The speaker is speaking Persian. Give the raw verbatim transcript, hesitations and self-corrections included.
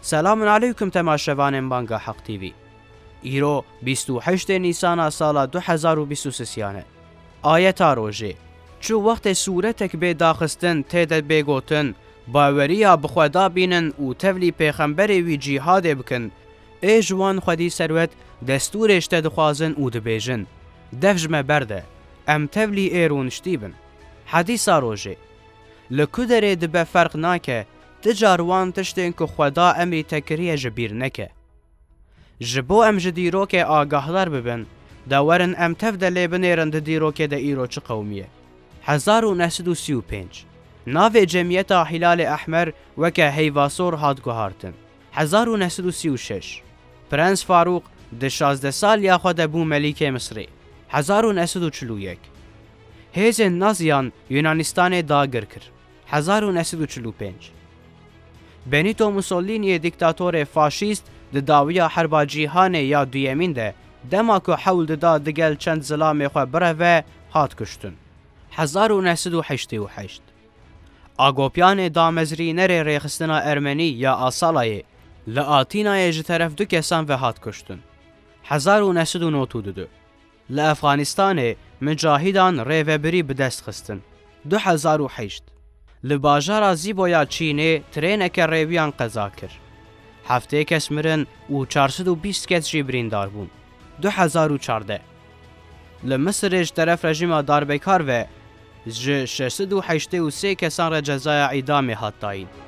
سلام علیکم تماشاوان بانگا حق تیوی. ایرو بیست و هشت نیسان سال دو هزار و بیست و سه آیت روژه چو وقت صورتک به داخستن تیدت بگوتن باوریا بخودا بینن و تولی پیغمبر وی جیهاد بکن ای جوان خودی سروت دستورش تدخوازن و دبیجن دفجم برده ام تولی ایرون شتیبن حدیث روژه لکودره دبه فرق ناکه تجاروان تشتین که خدا امری تکریه جبیر نکه جبو ام جدیرو که آگاهدار ببن دورن ام تفد لیبنیرند دیرو که ده ایرو چه قومیه هزار و نهصد و سی و پنج ناو جمعیتا هلال احمر وکه هیواسور هاد گوهارتن هزار و نهصد و سی و شش پرنس فاروق ده شازده سال یا خود بو ملیک مصری هزار و نهصد و چهل و یک هیز نازیان یونانستان داگر کر هزار و نهصد و چهل و پنج بنیتو موسولینی دیکتاتور فاشیست د داویا حربا جیهان یا دویمین ده دما که حول دا دگل چند زلام خو بره و هات کشتن هزار و نهصد و هشت و هشت آگوپیان دامزری نره ریخستنا ارمنی یا آسالای لآتینای جه طرف دو کسان و هات کشتن هزار و نهصد و نود و دو لافغانستان مجاهدان ریوبری بدست خستن دو هزار و هشت لباجارا زیبویا چینه ترینک ریویان قضا کر هفته کس مرن و چهارصد و بیست کس جی بریندار بون دو هزار و چهارده لمصر اج طرف رژیم داربکار و ج ششصد و هشتاد و سه کسان را جزای اعدام هات داین